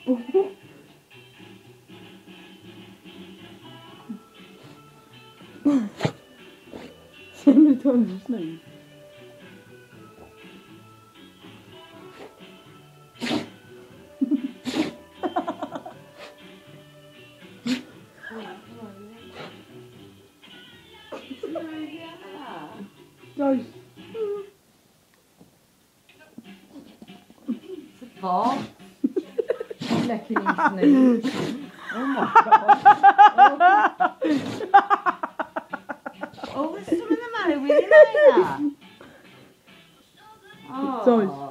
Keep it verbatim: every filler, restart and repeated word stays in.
Ser mir to snygg. Oj. Vad? Lekker niet snygg. Oh my god. Oh, what's some of the matter with you, Lila? Oh. Sorry.